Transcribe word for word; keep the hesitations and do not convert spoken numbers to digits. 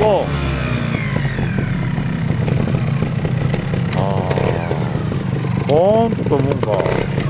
お。ああ、ポーンともんか。